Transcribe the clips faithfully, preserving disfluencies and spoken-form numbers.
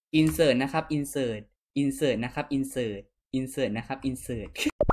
insert นะครับ insert insert นะครับ insert insert นะครับ insert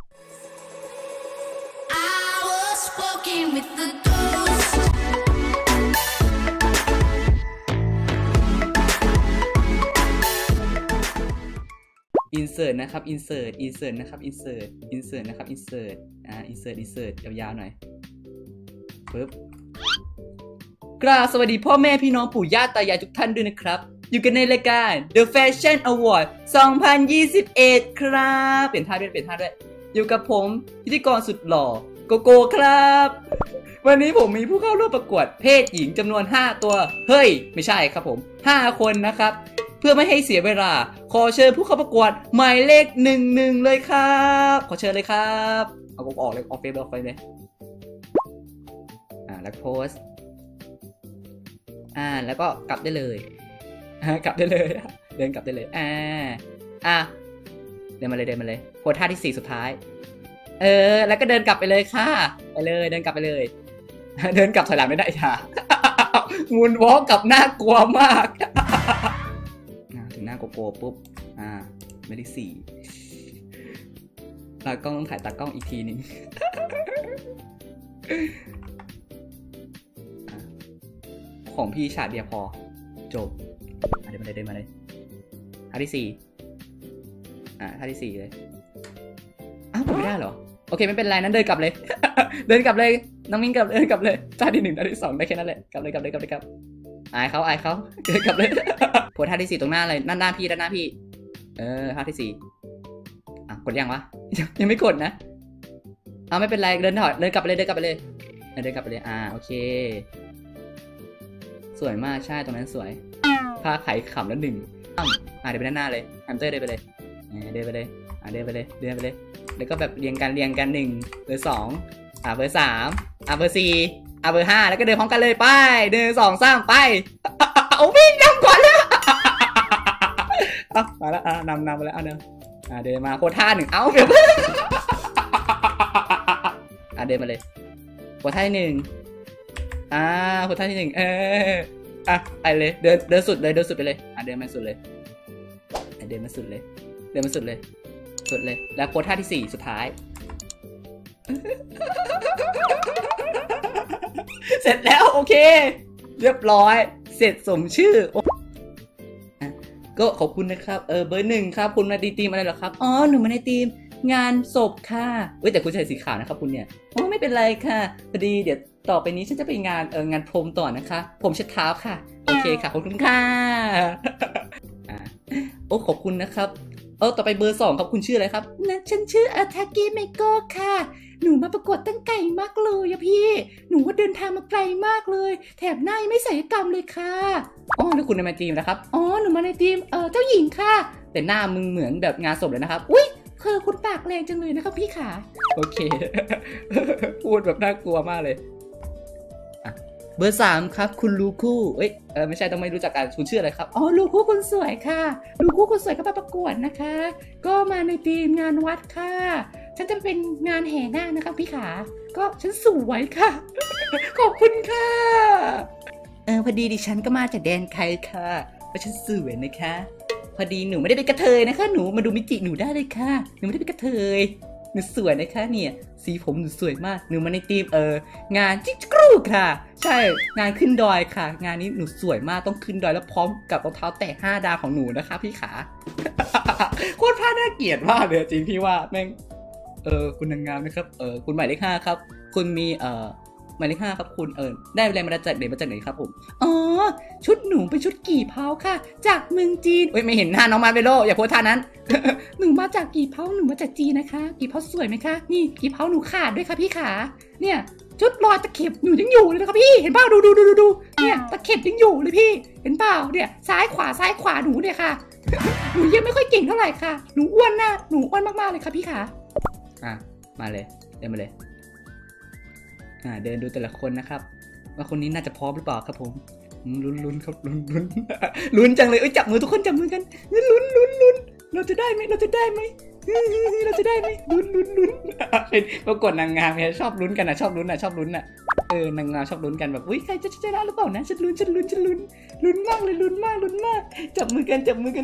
insert นะครับ insert insert นะครับ insert insert นะครับ insert อ่า insert insert ยาวๆหน่อยปึ๊บกราบสวัสดีพ่อแม่พี่น้องปู่ย่าตายายทุกท่านด้วยนะครับอยู่กันในรายการ The Fashion Award สองพันยี่สิบเอ็ด ครับเปลี่ยนท่าด้วยเปลี่ยนท่าด้วยอยู่กับผมพิธีกรสุดหล่อโกโก้ครับวันนี้ผมมีผู้เข้าร่วมประกวดเพศหญิงจำนวนห้าตัวเฮ้ยไม่ใช่ครับผมห้าคนนะครับเพื่อไม่ให้เสียเวลาขอเชิญผู้เข้าประกวดหมายเลขหนึ่งหนึ่งเลยครับขอเชิญเลยครับเอาออกเลยออกเฟซออกไปเลยอ่าแล้วโพสอ่าแล้วก็กลับได้เลยกลับได้เลยเดินกลับได้เลยอ่าอ่ะเดินมาเลยเดินมาเลยโพสท่าที่สี่สุดท้ายเออแล้วก็เดินกลับไปเลยค่ะไปเลยเดินกลับไปเลยเดินกลับถอยหลังไม่ได้ค่ะมูนวอล์กกลับน่ากลัวมากถึงหน้าโกโก้ปุ๊บอ่าไม่ได้สี่ตากล้องต้องถ่ายตากล้องอีกทีนึงของพี่ฉากเดียวพอจบเดินมาเลยเดินมาเลยท่าที่สี่อ่าท่าที่สี่เลยอ้าวไม่ได้เหรอโอเคไม่เป็นไรนั้นเดินกลับเลย เดินกลับเลยน้องมิ้งกลับเดินกลับเลยท่าที่หนึ่งท่าที่สองได้แค่นั้นแหละกลับเลยกลับเลยกลับเลยกลับอายเขาอายเขาเดินกลับเลยโพสท่าที่สี่ตรงหน้าเลยด้านหน้าพี่ด้านหน้าพี่เออท่าที่สี่อ่ะกดยังวะยังไม่กดนะเอาไม่เป็นไรเดินถอยเดินกลับไปเลยเดินกลับไปเลยเดินกลับไปเลยอ่าโอเคสวยมากใช่ตรงนั้นสวยพาไข่ขำแล้วหนึ่งอ่าเดินไปด้านหน้าเลยฮันเตอร์เดินไปเลยเดินไปเลยอ่าเดินไปเลยเดินไปเลยแล้วก็แบบเรียงกันเรียงกันหนึ่งเบอร์สองอ่าเบอร์สามอ่าเบอร์สี่อ่าเบอร์ห้าแล้วก็เดินพร้อมกันเลยไปหนึ่งสองสามไปโอ้วิ่งนำก่อนเลยเอามาแล้วอ่านำนำมาแล้วเอาเดินอ่าเดินมาโคท่าหนึ่งเอาเดี๋ยวอ่าเดินมาเลยโคท่าที่หนึ่งอ่าโคท่าที่หนึ่งเอออ่ะไปเลยเดินเดินสุดเลยเดินสุดไปเลยอ่ะเดินมาสุดเลยเดินมาสุดเลยเดินมาสุดเลยสุดเลยแล้วโพสท่าที่สี่สุดท้าย เสร็จแล้วโอเคเรียบร้อยเสร็จสมชื่อก็ขอบคุณนะครับเออเบอร์หนึ่งครับคุณมาตีทีมอะไรหรอครับอ๋อหนูมาในทีมงานศพค่ะเว้ยแต่คุณใส่สีขาวนะครับคุณเนี่ยโอ้ไม่เป็นไรค่ะพอดีเดี๋ยวต่อไปนี้ฉันจะไปงานเอองานพรมต่อนะคะผมเช็ดเท้าค่ะโอเคค่ะขอบคุณค่ะโอ้ขอบคุณนะครับเออต่อไปเบอร์สองครับคุณชื่ออะไรครับนะฉันชื่ออาทาเกะเมโกะค่ะหนูมาประกวดตั้งไกลมากเลยอะพี่หนูว่าเดินทางมาไกลมากเลยแถบหน้าไม่ศัลยกรรมเลยค่ะอ๋อแล้วคุณมาในทีมนะครับอ๋อหนูมาในทีมเออเจ้าหญิงค่ะแต่หน้ามึงเหมือนแบบงานศพเลยนะครับอุ้ยคือคุณปากแรงจังเลยนะครับพี่ขาโอเค พูดแบบน่ากลัวมากเลยเบอร์สามครับคุณลูคู่เอ้ยเออไม่ใช่ต้องไม่รู้จักกันคุณชื่ออะไรครับอ๋อลูคู่คนสวยค่ะลูคู่คนสวยก็มาประกวดนะคะก็มาในทีมงานวัดค่ะฉันจะเป็นงานแห่นาคนะคะพี่ขาก็ฉันสวยค่ะ ขอบคุณค่ะเออพอดีดิฉันก็มาจากแดนไทยค่ะเพราะฉันสวยนะคะพอดีหนูไม่ได้เป็นกระเทยนะคะหนูมาดูมิจิหนูได้เลยค่ะหนูไม่ได้เป็นกระเทยหนูสวยนะคะเนี่ยสีผมหนูสวยมากหนูมาในทีมเอองานจิ๊กกรูค่ะใช่งานขึ้นดอยค่ะงานนี้หนูสวยมากต้องขึ้นดอยแล้วพร้อมกับรองเท้าแตะห้าดาวของหนูนะคะพี่ขา โคตรพลาดน่าเกลียดมากเลยจริงพี่ว่าแม่งเออคุณนางงามนะครับเออคุณหมายเลขห้าครับคุณมีเออหมายเลขห้าครับคุณเออได้แรงมาจากไหนมาจากไหนครับผมอ๋อชุดหนูเป็นชุดกี่เผาค่ะจากเมืองจีนเอ้ยไม่เห็นหน้าน้องมาเวโลอย่าโพสท่านั้น หนูมาจากกี่เผาหนูมาจากจีนนะคะกี่เผาสวยไหมคะนี่กี่เผาหนูขาดด้วยค่ะพี่ขาเนี่ยชุดรอยตะเข็บหนูยังอยู่เลยนะคะพี่เห็นเปล่าดูดูดูดูดูเนี่ยตะเข็บยังอยู่เลยพี่เห็นเปล่าเนี่ยซ้ายขวาซ้ายขวาหนูเนี่ยค่ะ หนูยังไม่ค่อยเก่งเท่าไหร่ค่ะหนูอ้วนนะหนูอ้วนมากๆเลยค่ะพี่ขาอ่ะมาเลยเดินมาเลยอ่าเดินดูแต่ละคนนะครับว่าคนนี้น่าจะพร้อมหรือเปล่าครับผมลุ้นลุ้นครับลุ้นลุ้นลุ้นจังเลยเอ้ยจับมือทุกคนจับมือกันลุ้นลุ้นลุ้นเราจะได้ไหมเราจะได้ไหมเราจะได้ไหมลุ้นลุ้นลุ้นเป็นประกวดนางงามเนี่ยชอบลุ้นกันนะชอบลุ้นนะชอบลุ้นอ่ะเออนางงามชอบลุ้นกันแบบอุ้ยใครจะชนะหรือเปล่านะฉันลุ้นฉันลุ้นฉันลุ้นลุ้นมากเลยลุ้นมากลุ้นมากจับมือกันจับมือกัน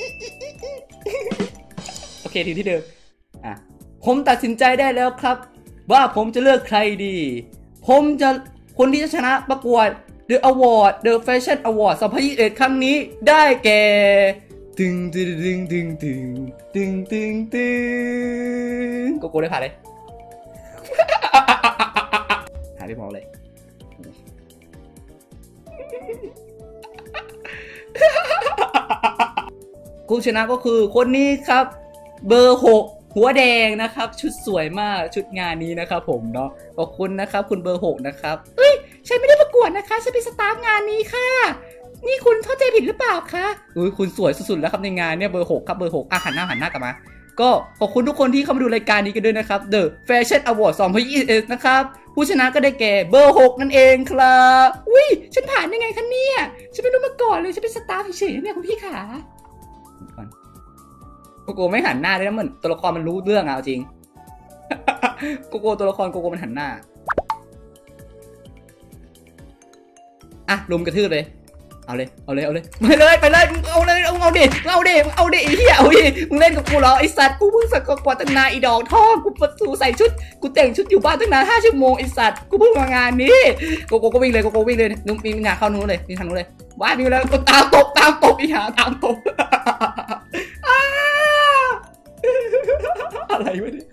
โอเคทีที่เดิมอ่ะผมตัดสินใจได้แล้วครับว่าผมจะเลือกใครดีผมจะคนที่จะชนะประกวด The Award The Fashion Award สองพันยี่สิบเอ็ดครั้งนี้ได้แก่ตึงตึงตึงตึงตึงตึงตึงตึงโกโก้ได้ผ่านเลยหายไปหมดเลยผู้ชนะก็คือคนนี้ครับเบอร์หกหัวแดงนะครับชุดสวยมากชุดงานนี้นะครับผมเนาะขอบคุณนะครับคุณเบอร์หกนะครับเอ้ยฉันไม่ได้ประกวดนะคะฉันเป็นสตาฟงานนี้ค่ะนี่คุณเข้าใจผิดหรือเปล่าคะอุ้ยคุณสวยสุดๆแล้วครับในงานเนี่ยเบอร์หกครับเบอร์หกอ่ะหันหน้าหันหน้ากลับมาก็ขอบคุณทุกคนที่เข้ามาดูรายการนี้กันด้วยนะครับ The Fashion Award สองพันยี่สิบเอ็ดนะครับผู้ชนะก็ได้แก่เบอร์หกนั่นเองครับอุ้ยฉันผ่านยังไงคะเนี่ยฉันไม่รู้มาก่อนเลยฉันเป็นสตาฟเฉยๆเนี่ยคุณพี่ขาโกโก้ไม่หันหน้าเลยนะเหมือนตัวละครมันรู้เรื่องเอาจริงโกโก้ตัวละครโกโก้มันหันหน้าอ่ะลุมกระทืบเลยเอาเลยเอาเลยเอาเลยไปเลยไปเลยเอาเลยเอาเอาดิเอาดิเอาดิไอ้เหี้ยเอาดิมึงเล่นกับกูเหรอไอ้สัตว์กูเพิ่งสักกว่าตั้งนานอีดอกท่อกูประตูใส่ชุดกูแต่งชุดอยู่บ้านตั้งนานห้าชั่วโมงไอ้สัตว์กูเพิ่งมางานนี้โกโก้ก็วิ่งเลยโกโก้วิ่งเลยนุ่มมีงานเข้านู้นเลยมีทางนู้นเลยว้ามีแล้วกูตามตบตามตบอีหาตามตบอะไรวะเนี่ย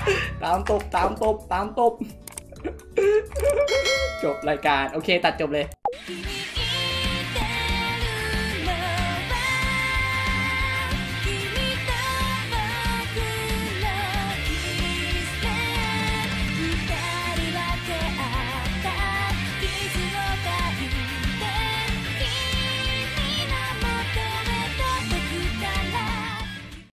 ตามตบตามตบตามตบจบรายการโอเคตัดจบเลย